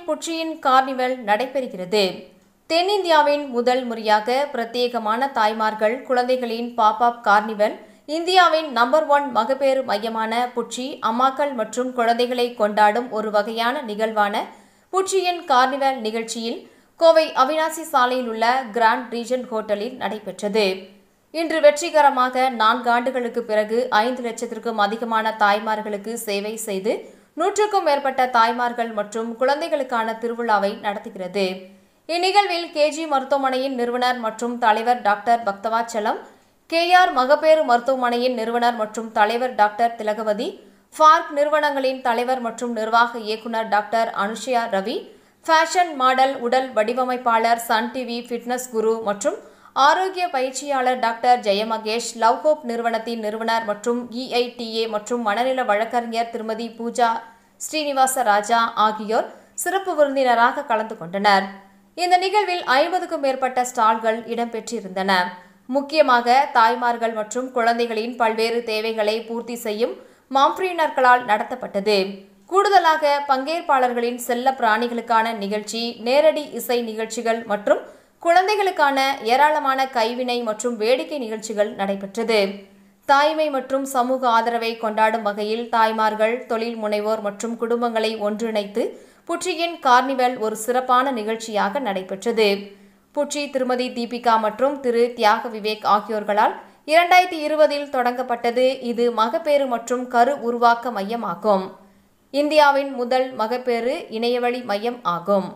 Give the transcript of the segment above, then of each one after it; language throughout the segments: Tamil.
புச்சியின் கார்னிவல் நடைபெறுகிறது. தென்னிந்தியாவின் முதல் முறையாக பிரத்யேகமான தாய்மார்கள் குழந்தைகளின் பாப்-அப் கார்னிவல் இந்தியாவின் நம்பர் 1 மகப்பேறு மையமான புச்சி அம்மாக்கள் மற்றும் குழந்தைகளை கொண்டாடும் ஒரு வகையான நிகழ்வான புச்சியின் கார்னிவல் நிகழ்ச்சியில் கோவை அவினாசி சாலையில் உள்ள கிராண்ட் ரீஜென்ட் ஹோட்டலில் நடைபெற்றது. இன்று வெற்றிகரமாக 4 ஆண்டுகளுக்கு பிறகு 5 லட்சத்திற்கும் அதிகமான தாய்மார்களுக்கு சேவை செய்து 100க்கும் மேற்பட்ட தாய்மார்கள் மற்றும் குழந்தைகளுக்கான திருவிழாவை நடத்துகிறது. இந்நிகழ்வில் கேஜி மருத்துவமனையின் நிறுவனர் மற்றும் தலைவர் டாக்டர் பக்தவாச்சலம், கேஆர் மகப்பேறு மருத்துவமனையின் நிறுவனர் மற்றும் தலைவர் டாக்டர் திலகவதி, ஃபார்க் நிறுவனங்களின் தலைவர் மற்றும் நிர்வாக இயக்குநர் doctor Anushiya Ravi, fashion model உடல் வடிவமைப்பாளர் சன் டிவி ஃபிட்னஸ் குரு மற்றும் ஆரோக்கிய பயிற்சியாளர் டாக்டர் ஜெயமகேஷ், லவ் ஹோப் நிறுவனத்தின் நிறுவனர் மற்றும் EITA மற்றும் மனநல வழக்கறிஞர் திருமதி பூஜா ஸ்ரீனிவாச ராஜா ஆகியோர் சிறப்பு விருந்தினராக கலந்து கொண்டனர். இந்த நிகழ்வில் 50க்கும் மேற்பட்ட ஸ்டால்கள் இடம்பெற்றிருந்தன. முக்கியமாக தாய்மார்கள் மற்றும் குழந்தைகளின் பல்வேறு தேவைகளை பூர்த்தி செய்யும் மாம்ப்ரீனர்களால் நடத்தப்பட்டது. கூடுதலாக பங்கேற்பாளர்களின் செல்ல பிராணிகளுக்கான நிகழ்ச்சி, நேரடி இசை நிகழ்ச்சிகள் மற்றும் குழந்தைகளுக்கான ஏராளமான கைவினை மற்றும் வேடிக்கை நிகழ்ச்சிகள் நடைபெற்றது. தாய்மை மற்றும் சமூக ஆதரவை கொண்டாடும் வகையில் தாய்மார்கள், தொழில் முனைவோர் மற்றும் குடும்பங்களை ஒன்றிணைத்து புச்சியின் கார்னிவல் ஒரு சிறப்பான நிகழ்ச்சியாக நடைபெற்றது. புச்சி திருமதி தீபிகா மற்றும் திரு தியாக விவேக் ஆகியோர்களால் 2020இல் தொடங்கப்பட்டது. இது மகப்பேறு மற்றும் கரு உருவாக்க மையம் ஆகும். இந்தியாவின் முதல் மகப்பேறு இணையவழி மையம் ஆகும்.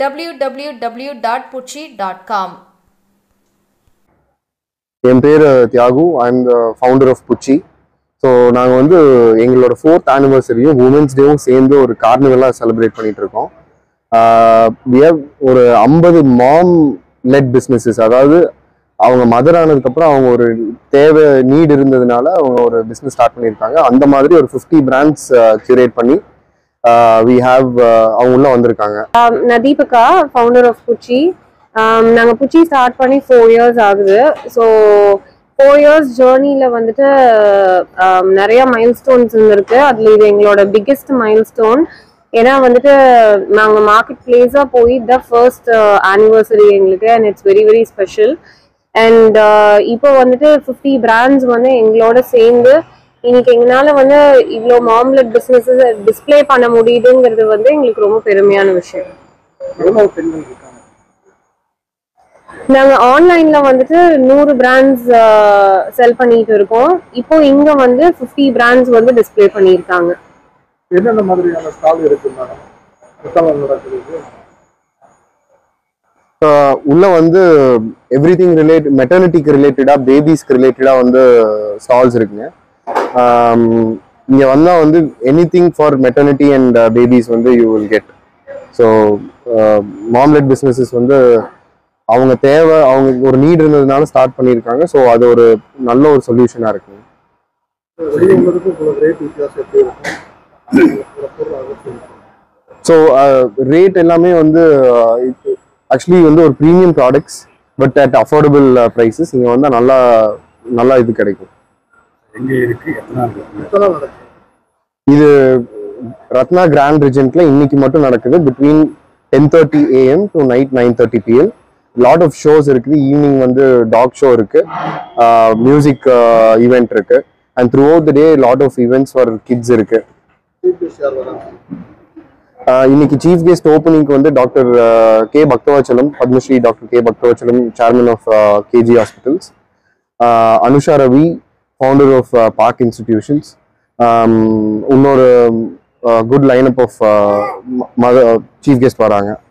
www.pucci.com. என் பேர் Thiyagu. I am the founder of Pucci. So நாங்கள் எங்களோட 4th ஆனிவர்சரியும் உமன்ஸ் டேவும் சேர்ந்து ஒரு கார்னிவலாக செலிப்ரேட் பண்ணிட்டு இருக்கோம். ஒரு 50 மாம் லெட் பிஸ்னஸஸ், அதாவது அவங்க மதர் ஆனதுக்கப்புறம் அவங்க ஒரு தேவை நீட் இருந்ததுனால அவங்க ஒரு பிஸ்னஸ் ஸ்டார்ட் பண்ணியிருக்காங்க. அந்த மாதிரி ஒரு 50 பிராண்ட்ஸ் கியூரேட் பண்ணி we have அவங்க உள்ள வந்திருக்காங்க. நான் தீபிகா, ஃபவுண்டர் ஆஃப் புச்சி. நாங்கள் புச்சி ஸ்டார்ட் பண்ணி 4 years ஆகுது. ஸோ 4 years ஜேர்னியில் நிறைய மைல்ஸ்டோன்ஸ் இருந்திருக்கு. அதில் இது எங்களோட பிக்கெஸ்ட் மைல்ஸ்டோன். ஏன்னா நாங்கள் மார்க்கெட் பிளேஸாக போய் த ஃபர்ஸ்ட் ஆனிவர்சரி எங்களுக்கு, and it's very very special. And இப்போ 50 பிராண்ட்ஸ் எங்களோட சேர்ந்து இன்னைக்கு எங்களால இவ்வளோ மாம்லெட் பிஸ்னஸஸ் டிஸ்பிளே பண்ண முடியுதுங்கிறது எங்களுக்கு ரொம்ப பெருமையான விஷயம். நாங்க ஆன்லைன்ல 100 பிராண்ட்ஸ் செல் பண்ணிட்டு இருக்கோம். இப்போ இங்க 50 பிராண்ட்ஸ் டிஸ்பிளே பண்ணியிருக்காங்க. என்னென்ன மாதிரியான ஸ்டால் இருக்கு மேடம்? உள்ள எவ்ரிதிங் ரிலேட்டட், மெட்டர்னிட்டிக்கு ரிலேட்டடா, பேபிஸ்க்கு ரிலேட்டடா ஸ்டால்ஸ் இருக்குங்க. இங்க வந்தா anything for maternity and babies you will get. So mom led businesses அவங்க தேவை, அவங்க ஒரு நீட் இருந்ததுனால ஸ்டார்ட் பண்ணியிருக்காங்க. ஸோ அது ஒரு நல்ல ஒரு சொல்யூஷனா இருக்குங்க. ஸோ ரேட் எல்லாமே ஆக்சுவலி ஒரு premium products, but at affordable prices. இங்கே வந்தால் நல்லா இது கிடைக்கும். இது ரத்னா கிராண்ட் ரிஜென்ட்ல இன்னைக்கு மட்டும் நடக்குது. Between 10:30 AM to night 9:30 PM. Lot of shows இருக்குது. ஈவினிங் டாக் ஷோ இருக்கு, மியூசிக் ஈவெண்ட் இருக்கு, and throughout the day lot of events for kids இருக்கு. இன்னைக்கு சீஃப் கெஸ்ட் ஓப்பனிங்க்கு doctor K Bakthavachalam, Padmashri doctor K Bakthavachalam, chairman of KG hospitals, Anusha Ravi, founder of Park Institutions, இன்னொரு good lineup of chief guest வராங்க.